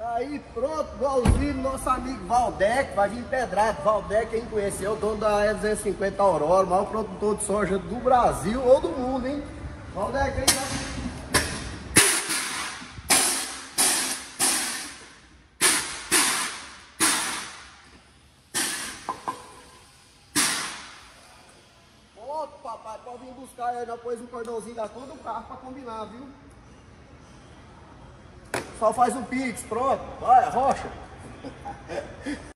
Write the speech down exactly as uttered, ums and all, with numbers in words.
Aí pronto, igualzinho nosso amigo Valdec, vai vir pedrado. Valdec, quem conheceu, o dono da E duzentos e cinquenta Aurora, o maior produtor de soja do Brasil ou do mundo, hein? Valdec, aí vai. Pronto, papai, pode vir buscar aí, nós pôs um cordãozinho da cor do carro pra combinar, viu? Só faz um pix, pronto. Vai, rocha.